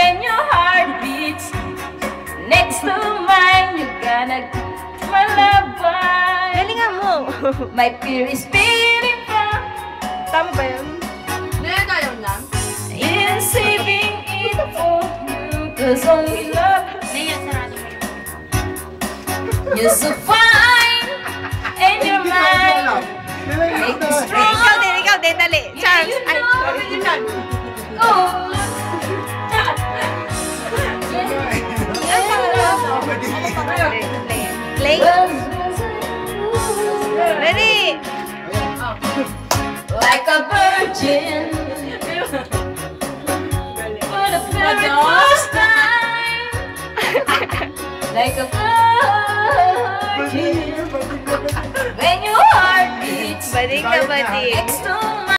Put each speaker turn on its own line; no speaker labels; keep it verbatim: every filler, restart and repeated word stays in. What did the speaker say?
when your heart beats next to mine, you gotta my love by.
Galingan mo.
My fear is feeling from.
Tama ba yun?
Ngayon tayo lang.
In saving it for you, cause only love.
Ngayon, sarado mo yun.
You're so fine, and you're mine. Make me strong.
Ikaw din, ikaw din, dali. Chance. Ay,
Oh.
Play. Ready?
Like a virgin, for the very first time. Like a virgin, when your heart beats
Balik na balik.
next to